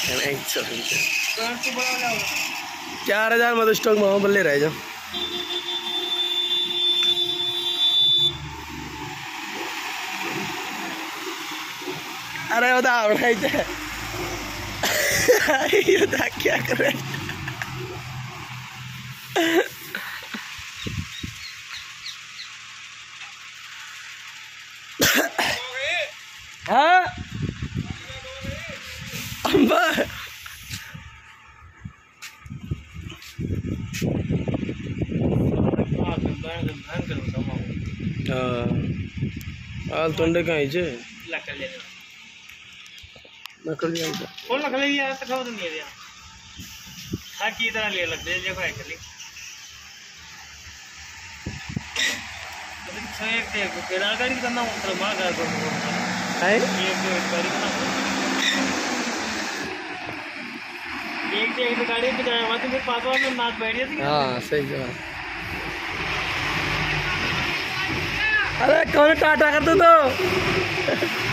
4000 मत स्टॉक में बल्ले रह जाओ। अरे बता बता क्या कर रहे हाँ अम्बा हाल तुंडे कहीं जे नकल जाएगा कौन नकल है यार? तक नहीं है यार। हाँ की तरह ले लगते हैं जगह है चली। अभी छह एक थे केदार गाड़ी करना उतना मार कर दो है एक गाड़ी करना एक गाड़ी पे जाए वहाँ तो फिर पास में नाच बैठ गई थी। हाँ सही जवाब। अरे कौन टाटा कर दो तो